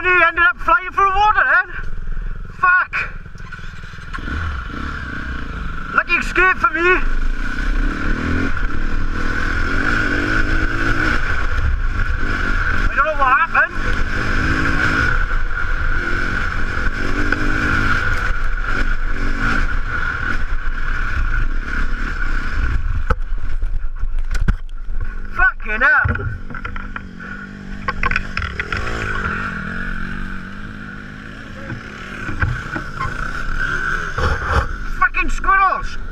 And he ended up flying through the water then. Fuck. Lucky escape for me. I don't know what happened. Fucking hell. Fucking squirrels.